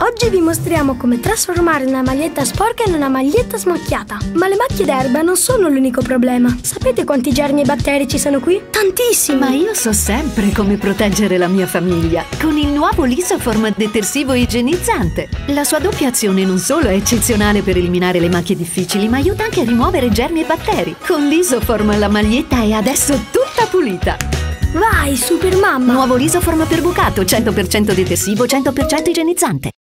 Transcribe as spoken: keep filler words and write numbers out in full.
Oggi vi mostriamo come trasformare una maglietta sporca in una maglietta smacchiata. Ma le macchie d'erba non sono l'unico problema. Sapete quanti germi e batteri ci sono qui? Tantissimi! Ma io so sempre come proteggere la mia famiglia con il nuovo Lisoform detersivo igienizzante. La sua doppia azione non solo è eccezionale per eliminare le macchie difficili, ma aiuta anche a rimuovere germi e batteri. Con Lisoform la maglietta è adesso tutta pulita. Vai, super mamma! Nuovo Lisoform per bucato, cento per cento detersivo, cento per cento igienizzante.